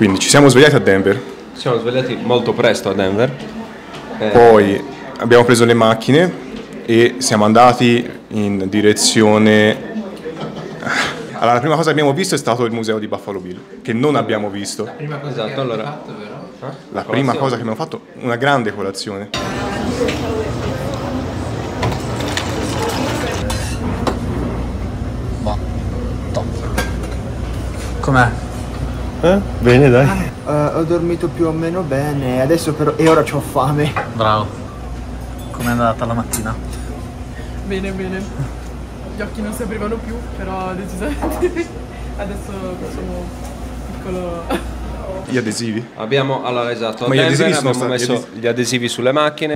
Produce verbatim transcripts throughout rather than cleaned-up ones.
Quindi ci siamo svegliati a Denver. Ci siamo svegliati molto presto a Denver. Eh. Poi abbiamo preso le macchine e siamo andati in direzione... Allora, la prima cosa che abbiamo visto è stato il museo di Buffalo Bill, che non abbiamo visto. La prima cosa esatto, che allora... fatto, però. Eh? La prima cosa che abbiamo fatto, una grande colazione. Boh, top. Com'è? Eh? Bene, dai. Uh, ho dormito più o meno bene, adesso però... e ora c'ho fame. Bravo. Com'è andata la mattina? Bene, bene. Gli occhi non si aprivano più, però decisamente adesso facciamo un piccolo... Gli adesivi? Abbiamo, allora esatto, a Ma gli Denver adesivi sono abbiamo stati- messo gli adesivi sulle macchine.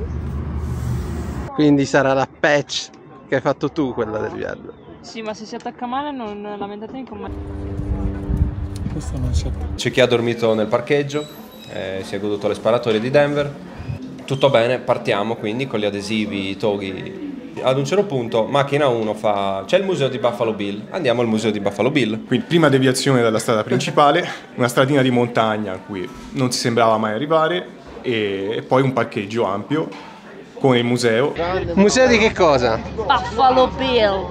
Quindi sarà la patch che hai fatto tu quella del viaggio. Sì, ma se si attacca male non lamentatevi con me. Questa non c'è. C'è chi ha dormito nel parcheggio, eh, si è goduto le sparatorie di Denver. Tutto bene, partiamo quindi con gli adesivi, i toghi. Ad un certo punto, macchina uno fa... c'è il museo di Buffalo Bill, andiamo al museo di Buffalo Bill. Quindi prima deviazione dalla strada principale, una stradina di montagna a cui non si sembrava mai arrivare e poi un parcheggio ampio con il museo. Museo di che cosa? Buffalo Bill.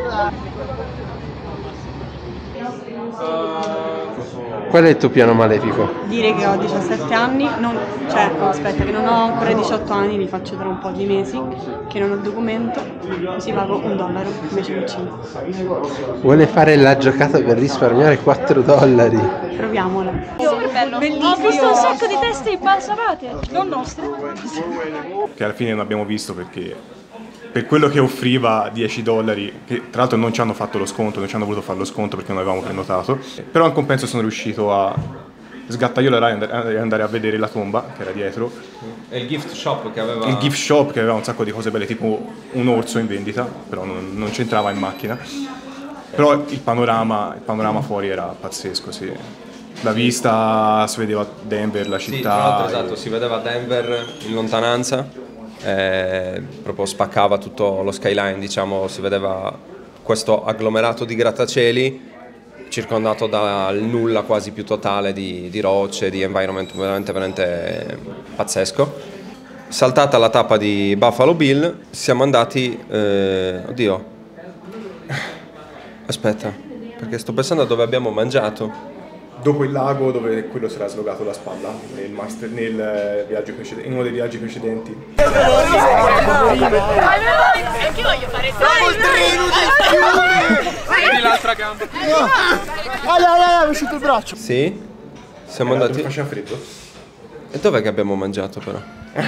Qual è il tuo piano malefico? Dire che ho diciassette anni, non, cioè no, aspetta, che non ho ancora diciotto anni, li faccio tra un po' di mesi, che non ho il documento, così pago un dollaro invece di cinque. Vuole fare la giocata per risparmiare quattro dollari. Proviamola. Super bello. Ho visto un sacco di teste impalsamate, non nostre. Che alla fine non abbiamo visto perché per quello che offriva dieci dollari, che tra l'altro non ci hanno fatto lo sconto, non ci hanno voluto fare lo sconto perché non avevamo prenotato, però in compenso sono riuscito a sgattaiolare e andare, andare a vedere la tomba che era dietro. E il gift shop che aveva... Il gift shop che aveva un sacco di cose belle, tipo un orso in vendita, però non, non c'entrava in macchina. Però il panorama, il panorama fuori era pazzesco, sì. La vista, si vedeva Denver, la città. Sì, tra l'altro e... esatto, si vedeva Denver in lontananza. Eh, proprio spaccava tutto lo skyline, diciamo, si vedeva questo agglomerato di grattacieli circondato dal nulla quasi più totale di, di rocce, di environment veramente, veramente pazzesco. Saltata la tappa di Buffalo Bill, siamo andati, eh, oddio, aspetta, perché sto pensando a dove abbiamo mangiato. Dopo il lago dove quello si era slogato la spalla nel, master, nel viaggio precedente, in uno dei viaggi precedenti. Anche voglio fare Vedi l'altra gamba. Ah, è uscito il braccio. Sì, siamo Era andati... dove faceva freddo? E dov'è che abbiamo mangiato però?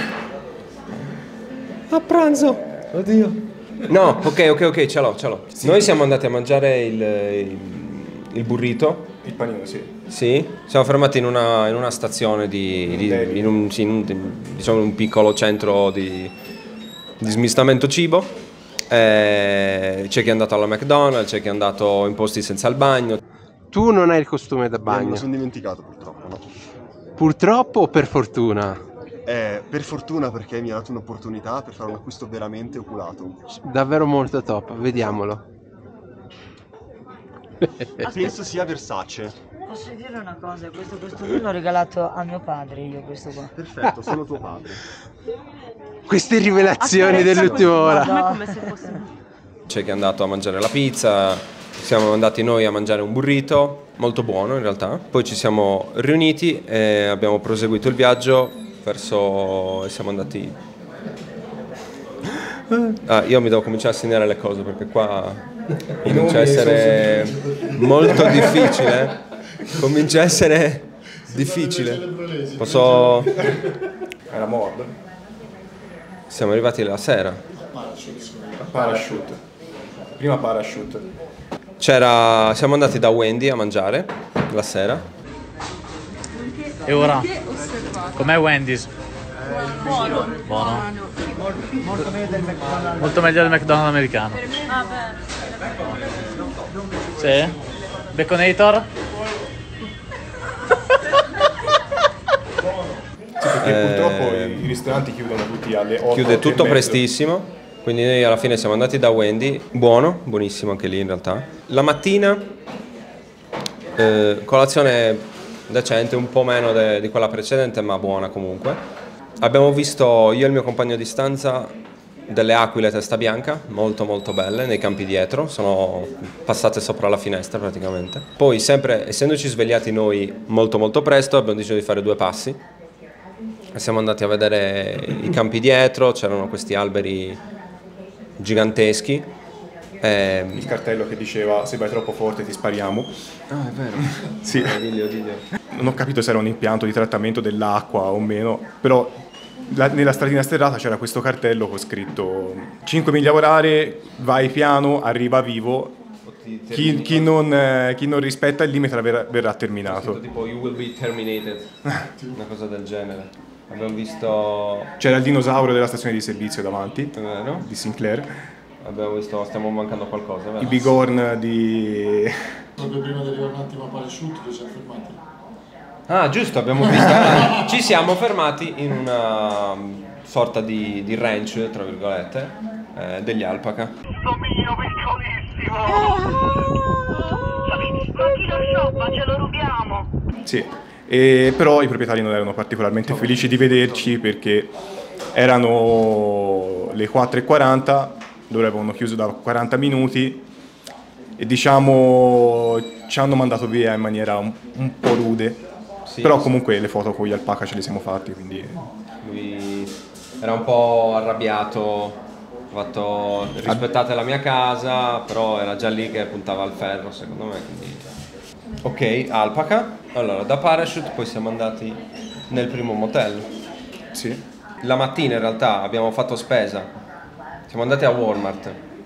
A pranzo! Oddio! No, ok, ok, ok, ce l'ho, ce l'ho. Sì. Noi siamo andati a mangiare il, il, il burrito. Il panino, sì. Sì, siamo fermati in una, in una stazione di, di in, un, in un, diciamo un piccolo centro di, di smistamento cibo. Eh, c'è chi è andato alla McDonald's, c'è chi è andato in posti senza il bagno. Tu non hai il costume da Me bagno. lo sono dimenticato purtroppo, no? Purtroppo o per fortuna? Eh, per fortuna perché mi ha dato un'opportunità per fare un acquisto veramente oculato. Davvero molto top, vediamolo. Penso sia Versace. Posso dire una cosa? Questo costume l'ho regalato a mio padre, io questo qua. Perfetto, sono tuo padre. Queste rivelazioni dell'ultima ora. come se fosse... C'è chi è andato a mangiare la pizza, siamo andati noi a mangiare un burrito, molto buono in realtà. Poi ci siamo riuniti e abbiamo proseguito il viaggio verso... e siamo andati... Ah, io mi devo cominciare a segnare le cose perché qua comincia a essere molto difficile. Comincia a essere difficile. Posso... Era Mord. Siamo arrivati la sera. Parachute. Prima parachute. C'era... siamo andati da Wendy a mangiare la sera. E ora? Com'è Wendy's? Buono. Buono. Molto meglio del McDonald's americano. Sì? Baconator? Sì, perché Eh, purtroppo i ristoranti chiudono tutti alle otto. Chiude otto e tutto mezza. prestissimo, quindi noi alla fine siamo andati da Wendy, buono, buonissimo anche lì in realtà. La mattina, eh, colazione decente, un po' meno de, di quella precedente, ma buona comunque. Abbiamo visto, io e il mio compagno di stanza, delle aquile testa bianca, molto molto belle, nei campi dietro, sono passate sopra la finestra praticamente. Poi sempre, essendoci svegliati noi molto molto presto, abbiamo deciso di fare due passi. Siamo andati a vedere i campi dietro, c'erano questi alberi giganteschi. Eh, il cartello che diceva se vai troppo forte ti spariamo. Ah, è vero. Sì. Eh, diglio, diglio. Non ho capito se era un impianto di trattamento dell'acqua o meno, però la, nella stradina sterrata c'era questo cartello con scritto cinque miglia orari, vai piano, arriva vivo, chi, chi, non, eh, chi non rispetta il limite verrà, verrà terminato. Tipo you will be terminated, una cosa del genere. Abbiamo visto... C'era il dinosauro della stazione di servizio davanti, vero? Di Sinclair. Abbiamo visto, stiamo mancando qualcosa, vero? I bigorn di... Proprio prima di arrivare un attimo a parachute ci siamo fermati. Ah, giusto, abbiamo visto. Ah, ci siamo fermati in una sorta di, di ranch, tra virgolette, eh, degli alpaca. Questo mio piccolissimo! Quanti lo so, ma ce lo rubiamo! Sì, e, però i proprietari non erano particolarmente felici di vederci perché erano le quattro e quaranta, loro avevano chiuso da quaranta minuti e diciamo ci hanno mandato via in maniera un, un po' rude. Sì, però comunque le foto con gli alpaca ce le siamo fatti, quindi... Lui era un po' arrabbiato, ha fatto rispettate la mia casa, però era già lì che puntava al ferro secondo me, quindi... Ok, alpaca. Allora, da parachute poi siamo andati nel primo motel. Sì. La mattina in realtà abbiamo fatto spesa, siamo andati a Walmart.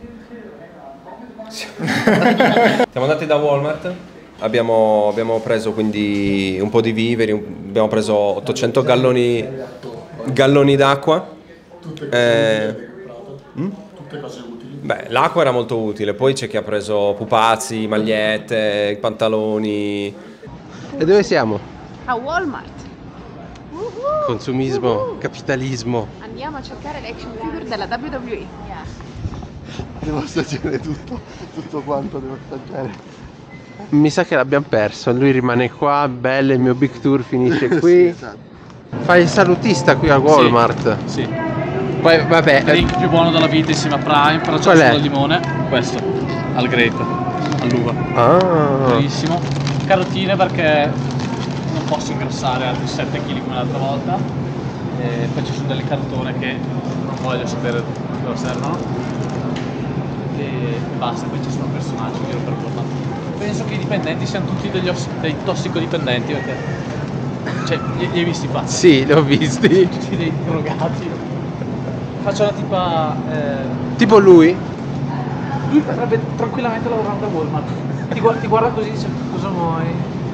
Siamo andati da Walmart. Abbiamo, abbiamo preso quindi un po' di viveri, abbiamo preso ottocento galloni, galloni d'acqua. Eh, mm? Tutte cose utili. Beh, l'acqua era molto utile, poi c'è chi ha preso pupazzi, magliette, pantaloni. E dove siamo? A Walmart. Uh-huh. Consumismo, Uh-huh. capitalismo. Andiamo a cercare l'action figure della W W E. Yeah. Devo assaggiare tutto, tutto quanto devo assaggiare. Mi sa che l'abbiamo perso, lui rimane qua, bello, il mio big tour finisce qui. Sì, esatto. Fai il salutista qui a Walmart. Sì. sì. Poi vabbè. Il drink più buono della vita insieme a Prime, però c'è solo il limone. Questo, al grape, all'uva. Ah. Buonissimo. Carotine perché non posso ingrassare altri sette chili come l'altra volta. E poi ci sono delle cartone che non voglio sapere cosa servono. E basta, poi ci sono personaggi giro per Walmart. Penso che i dipendenti siano tutti degli dei tossicodipendenti perché cioè li, li hai visti qua? Sì, li ho visti. Tutti dei drogati. Faccio la tipa eh... tipo lui? Lui potrebbe tranquillamente lavorare da Walmart. Ti guarda, ti guarda così e dice cosa vuoi?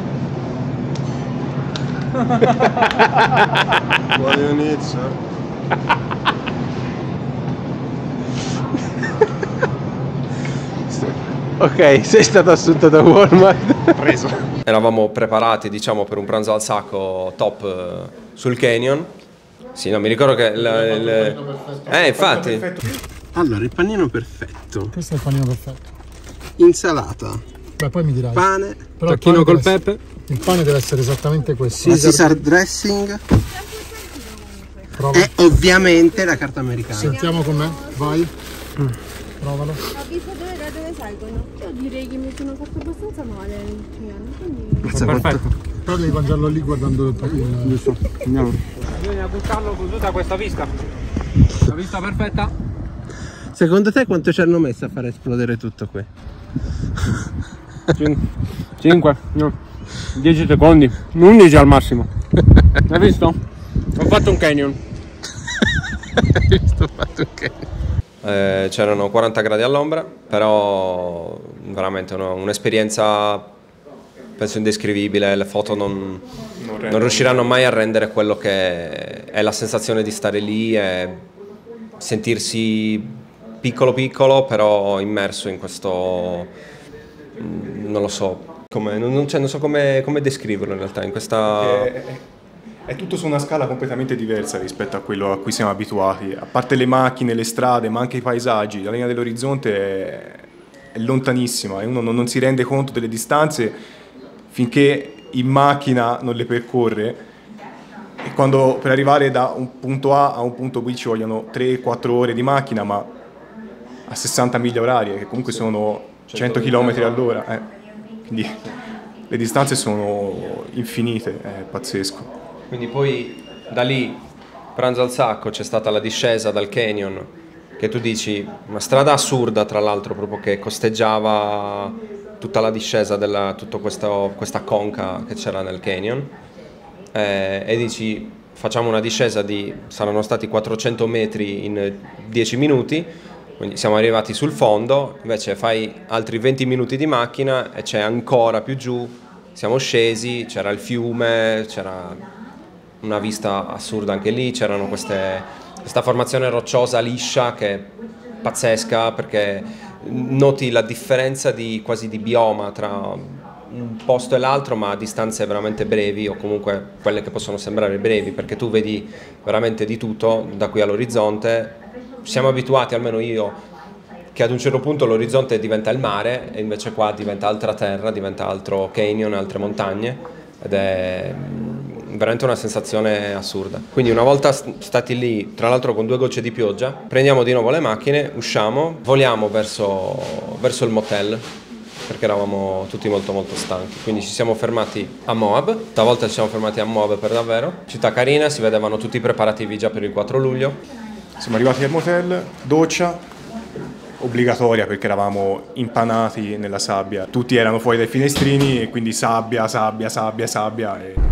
Vuoi un'izza? Ok, sei stato assunto da Walmart. Preso. Eravamo preparati, diciamo, per un pranzo al sacco top eh, sul canyon. Sì, no, mi ricordo che... La, le... Eh, infatti. Allora, il panino perfetto. Questo è il panino perfetto. Insalata. Beh, poi mi dirai. Pane. Però Tacchino col essere, pepe. Il pane deve essere esattamente questo. Caesar dressing. Prova. E ovviamente la carta americana. Sentiamo com'è. Vai. Mm. Provalo. Ho visto dove, da dove salgono. Io direi che mi sono fatto abbastanza male l'ultimo anno, quindi... Perfetto. Però devi mangiarlo lì guardando il panino. Giusto. Andiamo. Bisogna buttarlo così da questa vista. La vista perfetta. Secondo te quanto ci hanno messo a far esplodere tutto qui? cinque, no, dieci secondi, undici al massimo. Hai visto? Ho fatto un canyon. Hai visto? Ho fatto un canyon. Eh, c'erano quaranta gradi all'ombra, però veramente un'esperienza penso indescrivibile. Le foto non, non, non riusciranno mai a rendere quello che è la sensazione di stare lì e sentirsi piccolo piccolo però immerso in questo, non lo so come, non, non, cioè, non so come, come descriverlo in realtà in questa... È, è, è tutto su una scala completamente diversa rispetto a quello a cui siamo abituati, a parte le macchine, le strade, ma anche i paesaggi. La linea dell'orizzonte è, è lontanissima e uno non, non si rende conto delle distanze finché in macchina non le percorre, e quando per arrivare da un punto A a un punto B ci vogliono tre quattro ore di macchina, ma a sessanta miglia orarie, che comunque sono cento chilometri all'ora, eh. Quindi le distanze sono infinite, è pazzesco. Quindi poi da lì, pranzo al sacco, c'è stata la discesa dal canyon, che tu dici, una strada assurda tra l'altro, proprio che costeggiava tutta la discesa, della, tutta questa conca che c'era nel canyon, eh, e dici facciamo una discesa di, saranno stati quattrocento metri in dieci minuti, quindi siamo arrivati sul fondo, invece fai altri venti minuti di macchina e c'è ancora più giù, siamo scesi, c'era il fiume, c'era una vista assurda anche lì, c'erano queste, questa formazione rocciosa liscia che è pazzesca, perché noti la differenza di, quasi di bioma tra un posto e l'altro, ma a distanze veramente brevi, o comunque quelle che possono sembrare brevi, perché tu vedi veramente di tutto da qui all'orizzonte. Siamo abituati, almeno io, che ad un certo punto l'orizzonte diventa il mare e invece qua diventa altra terra, diventa altro canyon, altre montagne, ed è veramente una sensazione assurda. Quindi una volta stati lì, tra l'altro con due gocce di pioggia, prendiamo di nuovo le macchine, usciamo, voliamo verso, verso il motel, perché eravamo tutti molto molto stanchi, quindi ci siamo fermati a Moab, stavolta ci siamo fermati a Moab per davvero, città carina, si vedevano tutti i preparativi già per il quattro luglio. Siamo arrivati al motel, doccia obbligatoria perché eravamo impanati nella sabbia, tutti erano fuori dai finestrini e quindi sabbia, sabbia, sabbia, sabbia. E...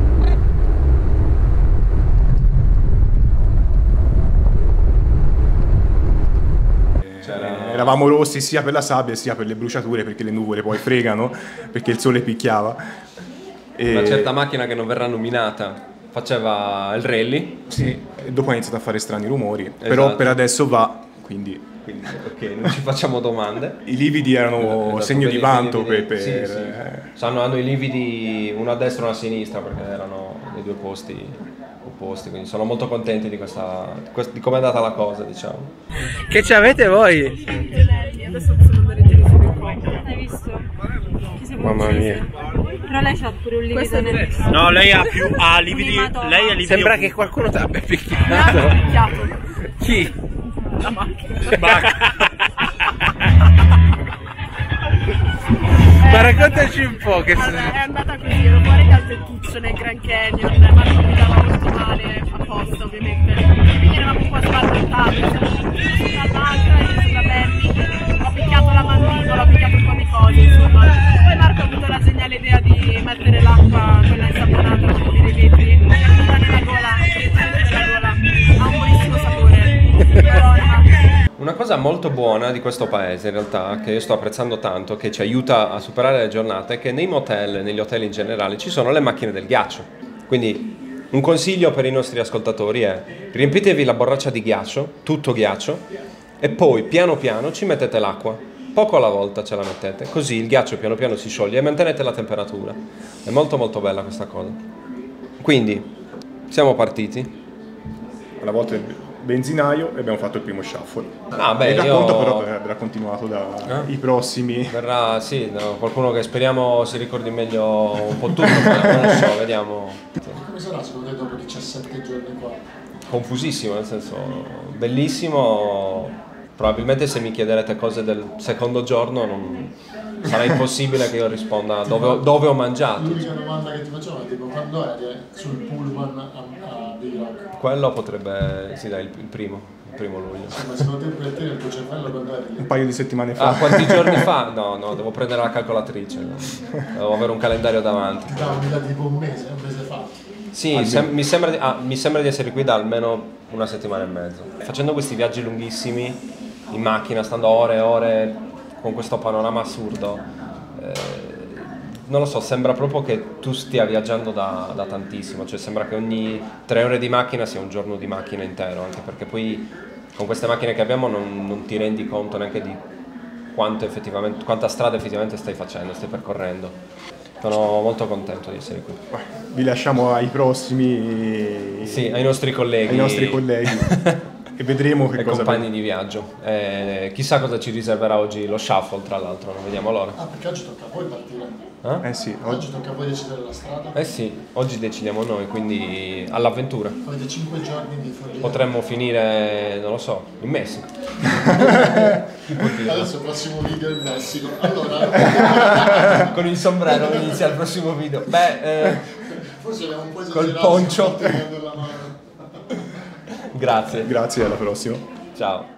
eravamo rossi sia per la sabbia sia per le bruciature, perché le nuvole poi fregano, perché il sole picchiava. E... una certa macchina che non verrà nominata faceva il rally. Sì, e dopo ha iniziato a fare strani rumori, esatto. Però per adesso va, quindi... quindi ok, non ci facciamo domande. I lividi erano esatto, segno di vanto per... per... Sì, sì. Hanno, hanno i lividi uno a destra e uno a sinistra, perché erano i due posti opposti, quindi sono molto contenti di, questa, di come è andata la cosa, diciamo. Che ci avete voi? Adesso possiamo andare in giro su qua. Hai visto? Mamma mia. Però lei c'ha pure un livido nel... No, lei ha più ha lividi. Lei ha lividi. Sembra che qualcuno ti abbia picchiato. Mi ha picchiato. Chi? La macchina. Ma raccontaci un po' che allora, è andata così, ero fuori dal tettuccio nel Grand Canyon, Marco mi dava molto male, apposta ovviamente, quindi eravamo un po' sballottati, dall'altra e sulla Benny, ho picchiato la mandibola, ho picchiato un po' di cose, insomma. Poi Marco ha avuto la geniale idea di mettere l'acqua, quella insaponata, per i vetri, tutta nella gola, direttamente nella gola, ha un buonissimo sapore, però una cosa molto buona di questo paese in realtà, che io sto apprezzando tanto, che ci aiuta a superare le giornate, è che nei motel, negli hotel in generale, ci sono le macchine del ghiaccio. Quindi un consiglio per i nostri ascoltatori è: riempitevi la borraccia di ghiaccio, tutto ghiaccio, e poi piano piano ci mettete l'acqua, poco alla volta ce la mettete, così il ghiaccio piano piano si scioglie e mantenete la temperatura. È molto molto bella questa cosa. Quindi siamo partiti. Una volta il benzinaio e abbiamo fatto il primo shuffle. Ah, beh, il io... racconto però verrà continuato dai eh? prossimi. Verrà, sì, no, qualcuno che speriamo si ricordi meglio un po' tutto, non lo so, vediamo. Come sarà secondo te dopo diciassette giorni qua? Confusissimo, nel senso, bellissimo. Probabilmente se mi chiederete cose del secondo giorno non... sarà impossibile che io risponda dove, dove ho mangiato. L'unica domanda che ti facciamo è tipo quando eri sul pullman a, a Big Rock? Quello potrebbe, sì dai, il, il primo, il primo luglio. Sì, ma secondo te per te nel tuo cervello quando eri lì? Un paio di settimane fa. Ah, quanti giorni fa? No, no, devo prendere la calcolatrice, no. Devo avere un calendario davanti. Ti davano un'idea tipo un mese, un mese fa? Sì, sem mi, sembra di, ah, mi sembra di essere qui da almeno una settimana e mezzo. Facendo questi viaggi lunghissimi, in macchina, stando ore e ore con questo panorama assurdo, eh, non lo so, sembra proprio che tu stia viaggiando da, da tantissimo, cioè sembra che ogni tre ore di macchina sia un giorno di macchina intero, anche perché poi con queste macchine che abbiamo non, non ti rendi conto neanche di quanto effettivamente, quanta strada effettivamente stai facendo, stai percorrendo. Sono molto contento di essere qui. Vi lasciamo ai prossimi... Sì, ai nostri colleghi. Ai nostri colleghi. e vedremo che e cosa compagni di viaggio. Eh, chissà cosa ci riserverà oggi lo shuffle, tra l'altro, non vediamo l'ora. Ah, perché oggi tocca a voi partire. Eh? Eh sì, Oggi tocca a voi decidere la strada. Eh sì, oggi decidiamo noi, quindi all'avventura. Avete cinque giorni di follia. Potremmo finire, non lo so, in Messico. Adesso il prossimo video è in Messico. Allora, con il sombrero inizia il prossimo video. Beh, eh, forse abbiamo un po' col esagerato poncio. sul fatto della mano. Grazie. Grazie, alla prossima. Ciao.